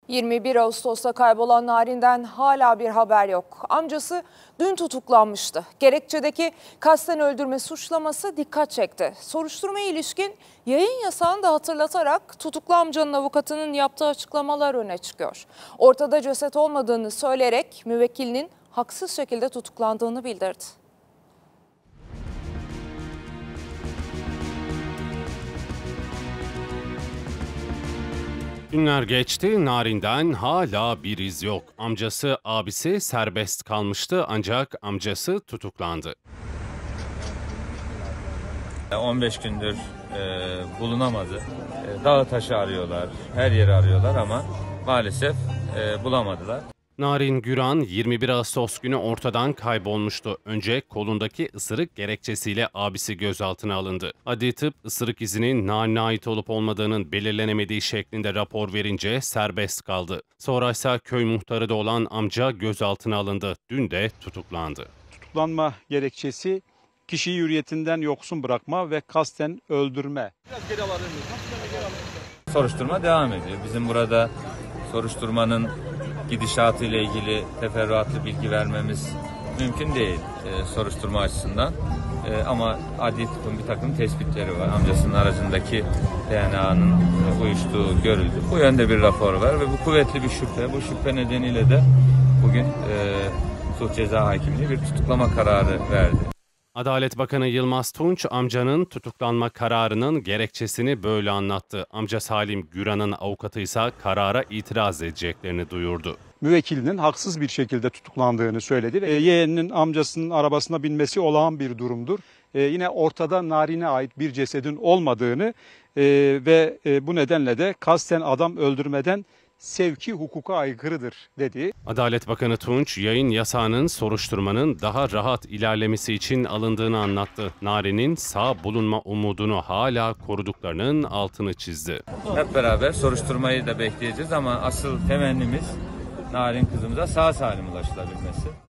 21 Ağustos'ta kaybolan Narin'den hala bir haber yok. Amcası dün tutuklanmıştı. Gerekçedeki kasten öldürme suçlaması dikkat çekti. Soruşturmaya ilişkin yayın yasağını da hatırlatarak tutuklu amcanın avukatının yaptığı açıklamalar öne çıkıyor. Ortada ceset olmadığını söyleyerek müvekkilinin haksız şekilde tutuklandığını bildirdi. Günler geçti, Narin'den hala bir iz yok. Amcası, abisi serbest kalmıştı ancak amcası tutuklandı. 15 gündür bulunamadı. Dağı taşı arıyorlar, her yeri arıyorlar ama maalesef bulamadılar. Narin Güran 21 Ağustos günü ortadan kaybolmuştu. Önce kolundaki ısırık gerekçesiyle abisi gözaltına alındı. Adli tıp ısırık izinin Narin'e ait olup olmadığının belirlenemediği şeklinde rapor verince serbest kaldı. Sonra ise köy muhtarı da olan amca gözaltına alındı. Dün de tutuklandı. Tutuklanma gerekçesi kişiyi hürriyetinden yoksun bırakma ve kasten öldürme. Soruşturma devam ediyor. Bizim burada soruşturmanın gidişatı ile ilgili teferruatlı bilgi vermemiz mümkün değil soruşturma açısından. Ama adli tıpın bir takım tespitleri var. Amcasının aracındaki DNA'nın uyuştuğu görüldü. Bu yönde bir rapor var ve bu kuvvetli bir şüphe. Bu şüphe nedeniyle de bugün Suç Ceza Hakimliği bir tutuklama kararı verdi. Adalet Bakanı Yılmaz Tunç, amcanın tutuklanma kararının gerekçesini böyle anlattı. Amca Salim Güran'ın avukatı ise karara itiraz edeceklerini duyurdu. Müvekkilinin haksız bir şekilde tutuklandığını söyledi. Yeğeninin amcasının arabasına binmesi olağan bir durumdur. Yine ortada Narin'e ait bir cesedin olmadığını ve bu nedenle de kasten adam öldürmeden sevki hukuka aykırıdır dedi. Adalet Bakanı Tunç, yayın yasağının soruşturmanın daha rahat ilerlemesi için alındığını anlattı. Narin'in sağ bulunma umudunu hala koruduklarının altını çizdi. Hep beraber soruşturmayı da bekleyeceğiz ama asıl temennimiz Narin kızımıza sağ salim ulaşılabilmesi.